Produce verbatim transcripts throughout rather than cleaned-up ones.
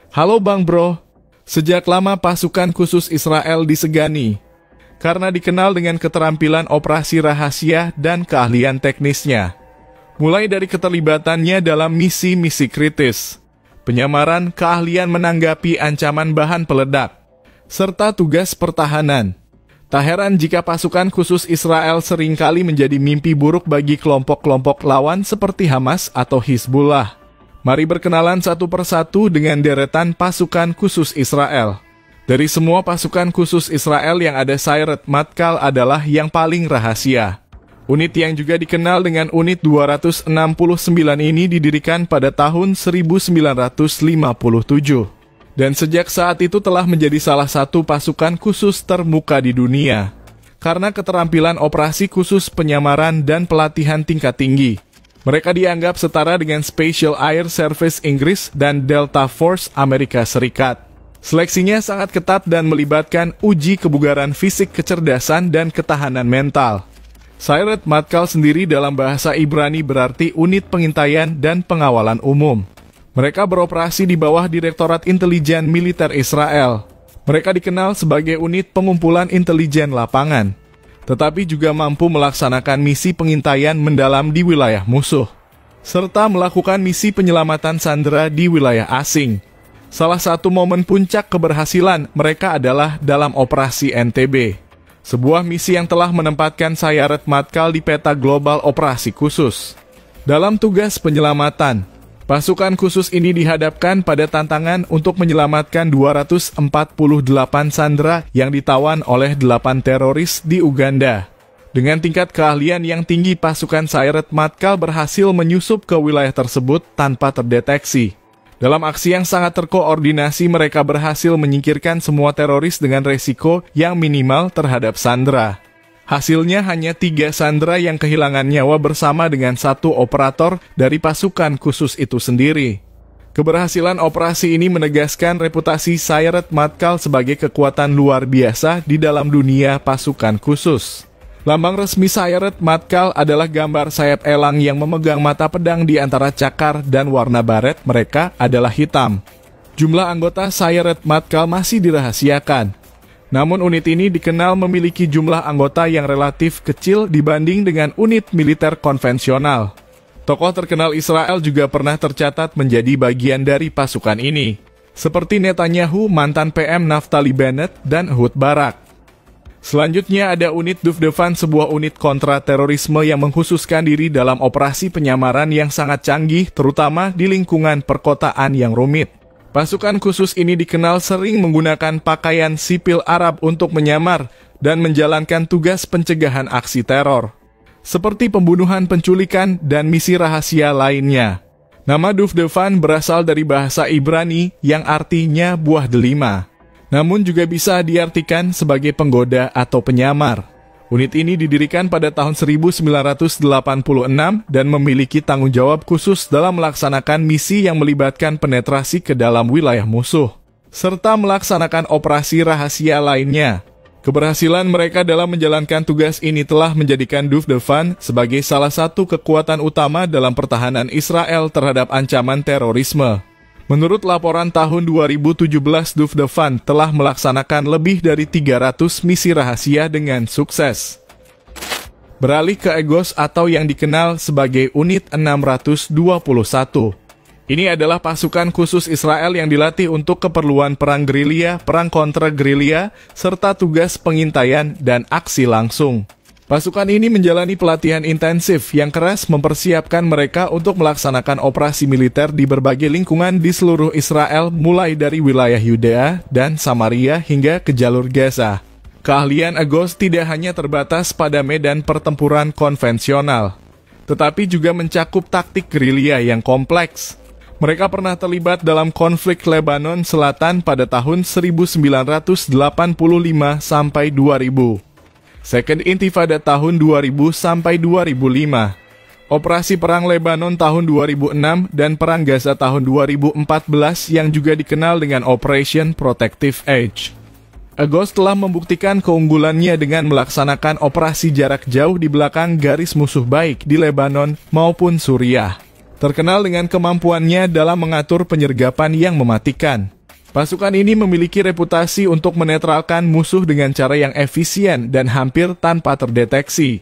Halo Bang Bro, sejak lama pasukan khusus Israel disegani, karena dikenal dengan keterampilan operasi rahasia dan keahlian teknisnya. Mulai dari keterlibatannya dalam misi-misi kritis, penyamaran, keahlian menanggapi ancaman bahan peledak, serta tugas pertahanan. Tak heran jika pasukan khusus Israel seringkali menjadi mimpi buruk bagi kelompok-kelompok lawan seperti Hamas atau Hizbullah. Mari berkenalan satu persatu dengan deretan pasukan khusus Israel. Dari semua pasukan khusus Israel yang ada, Sayeret Matkal adalah yang paling rahasia. Unit yang juga dikenal dengan Unit dua ratus enam puluh sembilan ini didirikan pada tahun seribu sembilan ratus lima puluh tujuh. Dan sejak saat itu telah menjadi salah satu pasukan khusus termuka di dunia. Karena keterampilan operasi khusus penyamaran dan pelatihan tingkat tinggi. Mereka dianggap setara dengan Special Air Service Inggris dan Delta Force Amerika Serikat. Seleksinya sangat ketat dan melibatkan uji kebugaran fisik, kecerdasan, dan ketahanan mental. Sayeret Matkal sendiri dalam bahasa Ibrani berarti unit pengintaian dan pengawalan umum. Mereka beroperasi di bawah Direktorat Intelijen Militer Israel. Mereka dikenal sebagai unit pengumpulan intelijen lapangan, tetapi juga mampu melaksanakan misi pengintaian mendalam di wilayah musuh, serta melakukan misi penyelamatan sandera di wilayah asing. Salah satu momen puncak keberhasilan mereka adalah dalam Operasi N T B, sebuah misi yang telah menempatkan Sayeret Matkal di peta global operasi khusus. Dalam tugas penyelamatan, pasukan khusus ini dihadapkan pada tantangan untuk menyelamatkan dua ratus empat puluh delapan sandera yang ditawan oleh delapan teroris di Uganda. Dengan tingkat keahlian yang tinggi, pasukan Sayeret Matkal berhasil menyusup ke wilayah tersebut tanpa terdeteksi. Dalam aksi yang sangat terkoordinasi, mereka berhasil menyingkirkan semua teroris dengan resiko yang minimal terhadap sandera. Hasilnya hanya tiga sandera yang kehilangan nyawa bersama dengan satu operator dari pasukan khusus itu sendiri. Keberhasilan operasi ini menegaskan reputasi Sayeret Matkal sebagai kekuatan luar biasa di dalam dunia pasukan khusus. Lambang resmi Sayeret Matkal adalah gambar sayap elang yang memegang mata pedang di antara cakar, dan warna baret mereka adalah hitam. Jumlah anggota Sayeret Matkal masih dirahasiakan. Namun unit ini dikenal memiliki jumlah anggota yang relatif kecil dibanding dengan unit militer konvensional. Tokoh terkenal Israel juga pernah tercatat menjadi bagian dari pasukan ini, seperti Netanyahu, mantan P M Naftali Bennett, dan Ehud Barak. Selanjutnya ada unit Dufdevan, sebuah unit kontra-terorisme yang mengkhususkan diri dalam operasi penyamaran yang sangat canggih, terutama di lingkungan perkotaan yang rumit. Pasukan khusus ini dikenal sering menggunakan pakaian sipil Arab untuk menyamar dan menjalankan tugas pencegahan aksi teror, seperti pembunuhan, penculikan, dan misi rahasia lainnya. Nama Dufdevan berasal dari bahasa Ibrani yang artinya buah delima, namun juga bisa diartikan sebagai penggoda atau penyamar. Unit ini didirikan pada tahun seribu sembilan ratus delapan puluh enam dan memiliki tanggung jawab khusus dalam melaksanakan misi yang melibatkan penetrasi ke dalam wilayah musuh, serta melaksanakan operasi rahasia lainnya. Keberhasilan mereka dalam menjalankan tugas ini telah menjadikan Dufdevan sebagai salah satu kekuatan utama dalam pertahanan Israel terhadap ancaman terorisme. Menurut laporan tahun dua ribu tujuh belas, Dufdevan telah melaksanakan lebih dari tiga ratus misi rahasia dengan sukses. Beralih ke Agos atau yang dikenal sebagai Unit enam ratus dua puluh satu. Ini adalah pasukan khusus Israel yang dilatih untuk keperluan perang gerilya, perang kontra-gerilya, serta tugas pengintaian dan aksi langsung. Pasukan ini menjalani pelatihan intensif yang keras mempersiapkan mereka untuk melaksanakan operasi militer di berbagai lingkungan di seluruh Israel, mulai dari wilayah Yudea dan Samaria hingga ke jalur Gaza. Keahlian Agos tidak hanya terbatas pada medan pertempuran konvensional, tetapi juga mencakup taktik gerilya yang kompleks. Mereka pernah terlibat dalam konflik Lebanon Selatan pada tahun seribu sembilan ratus delapan puluh lima sampai dua ribu. Second Intifada tahun dua ribu sampai dua ribu lima, Operasi Perang Lebanon tahun dua ribu enam, dan Perang Gaza tahun dua ribu empat belas yang juga dikenal dengan Operation Protective Edge. Agos telah membuktikan keunggulannya dengan melaksanakan operasi jarak jauh di belakang garis musuh baik di Lebanon maupun Suriah. Terkenal dengan kemampuannya dalam mengatur penyergapan yang mematikan. Pasukan ini memiliki reputasi untuk menetralkan musuh dengan cara yang efisien dan hampir tanpa terdeteksi.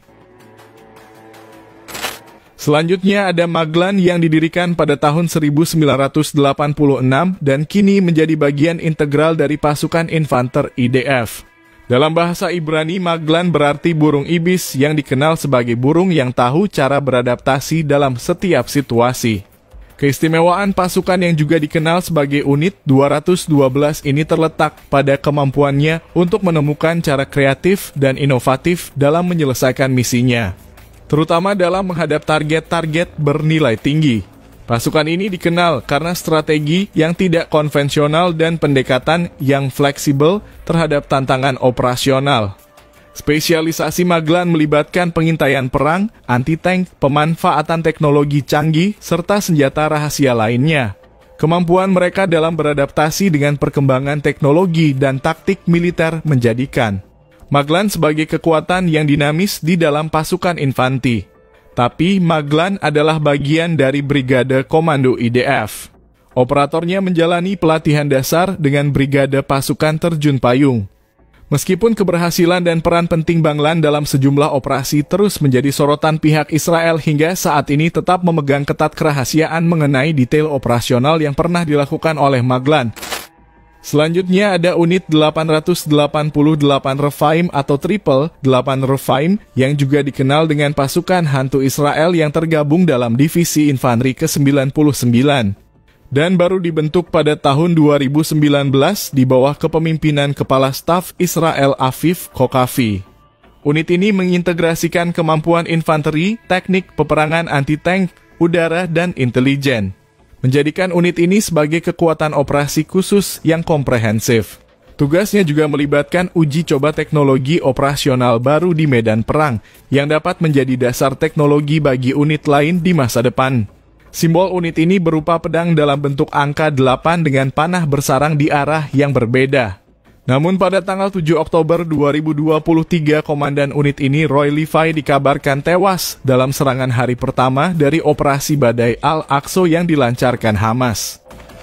Selanjutnya ada Maglan yang didirikan pada tahun seribu sembilan ratus delapan puluh enam dan kini menjadi bagian integral dari pasukan infanter I D F. Dalam bahasa Ibrani, Maglan berarti burung ibis yang dikenal sebagai burung yang tahu cara beradaptasi dalam setiap situasi. Keistimewaan pasukan yang juga dikenal sebagai unit dua ratus dua belas ini terletak pada kemampuannya untuk menemukan cara kreatif dan inovatif dalam menyelesaikan misinya, terutama dalam menghadap target-target bernilai tinggi. Pasukan ini dikenal karena strategi yang tidak konvensional dan pendekatan yang fleksibel terhadap tantangan operasional. Spesialisasi Maglan melibatkan pengintaian perang, anti-tank, pemanfaatan teknologi canggih, serta senjata rahasia lainnya. Kemampuan mereka dalam beradaptasi dengan perkembangan teknologi dan taktik militer menjadikan Maglan sebagai kekuatan yang dinamis di dalam pasukan infanti. Tapi Maglan adalah bagian dari Brigade Komando I D F. Operatornya menjalani pelatihan dasar dengan Brigade Pasukan Terjun Payung. Meskipun keberhasilan dan peran penting Maglan dalam sejumlah operasi terus menjadi sorotan pihak Israel hingga saat ini tetap memegang ketat kerahasiaan mengenai detail operasional yang pernah dilakukan oleh Maglan. Selanjutnya ada unit delapan ratus delapan puluh delapan Rephaim atau Triple delapan Rephaim yang juga dikenal dengan pasukan hantu Israel yang tergabung dalam divisi infanteri ke sembilan puluh sembilan dan baru dibentuk pada tahun dua ribu sembilan belas di bawah kepemimpinan Kepala Staf Israel Aviv Kokavi. Unit ini mengintegrasikan kemampuan infanteri, teknik peperangan anti-tank, udara, dan intelijen, menjadikan unit ini sebagai kekuatan operasi khusus yang komprehensif. Tugasnya juga melibatkan uji coba teknologi operasional baru di medan perang, yang dapat menjadi dasar teknologi bagi unit lain di masa depan. Simbol unit ini berupa pedang dalam bentuk angka delapan dengan panah bersarang di arah yang berbeda. Namun pada tanggal tujuh Oktober dua ribu dua puluh tiga, komandan unit ini, Roy Levi, dikabarkan tewas dalam serangan hari pertama dari operasi Badai Al-Aqsa yang dilancarkan Hamas.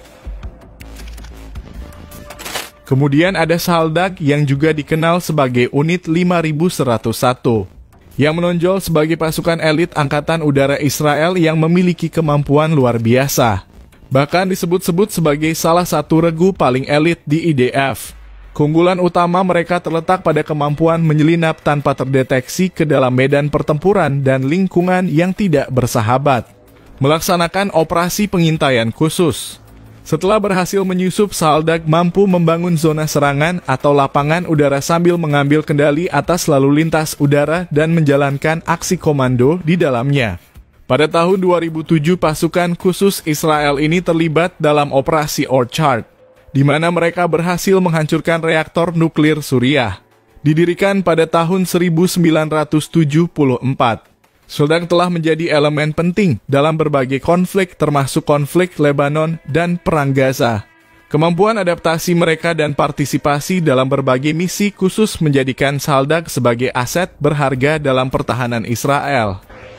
Kemudian ada Saldak yang juga dikenal sebagai unit lima ribu seratus satu, yang menonjol sebagai pasukan elit Angkatan Udara Israel yang memiliki kemampuan luar biasa. Bahkan disebut-sebut sebagai salah satu regu paling elit di I D F. Keunggulan utama mereka terletak pada kemampuan menyelinap tanpa terdeteksi ke dalam medan pertempuran dan lingkungan yang tidak bersahabat, melaksanakan operasi pengintaian khusus. Setelah berhasil menyusup, Saldak mampu membangun zona serangan atau lapangan udara sambil mengambil kendali atas lalu lintas udara dan menjalankan aksi komando di dalamnya. Pada tahun dua ribu tujuh, pasukan khusus Israel ini terlibat dalam operasi Orchard, di mana mereka berhasil menghancurkan reaktor nuklir Suriah. Didirikan pada tahun seribu sembilan ratus tujuh puluh empat, Saldak telah menjadi elemen penting dalam berbagai konflik termasuk konflik Lebanon dan Perang Gaza. Kemampuan adaptasi mereka dan partisipasi dalam berbagai misi khusus menjadikan Saldak sebagai aset berharga dalam pertahanan Israel.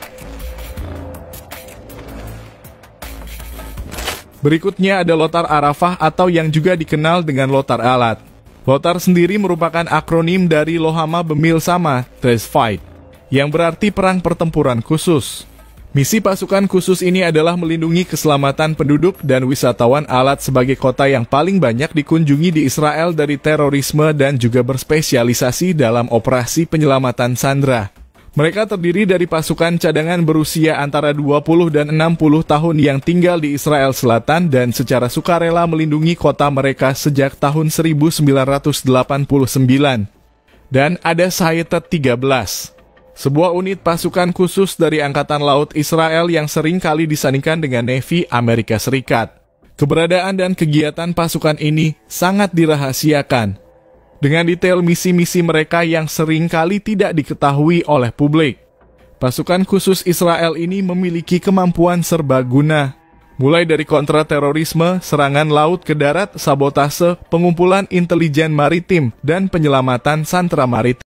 Berikutnya ada Lotar Arafah atau yang juga dikenal dengan Lotar Alat. Lotar sendiri merupakan akronim dari Lohama Bemil Sama, Test Fight, yang berarti perang pertempuran khusus. Misi pasukan khusus ini adalah melindungi keselamatan penduduk dan wisatawan Alat sebagai kota yang paling banyak dikunjungi di Israel dari terorisme dan juga berspesialisasi dalam operasi penyelamatan sandera. Mereka terdiri dari pasukan cadangan berusia antara dua puluh dan enam puluh tahun yang tinggal di Israel Selatan dan secara sukarela melindungi kota mereka sejak tahun seribu sembilan ratus delapan puluh sembilan. Dan ada Sayetet tiga belas, sebuah unit pasukan khusus dari Angkatan Laut Israel yang sering kali disandingkan dengan Navy Amerika Serikat. Keberadaan dan kegiatan pasukan ini sangat dirahasiakan, dengan detail misi-misi mereka yang sering kali tidak diketahui oleh publik. Pasukan khusus Israel ini memiliki kemampuan serbaguna, mulai dari kontraterorisme, serangan laut ke darat, sabotase, pengumpulan intelijen maritim, dan penyelamatan sandera maritim.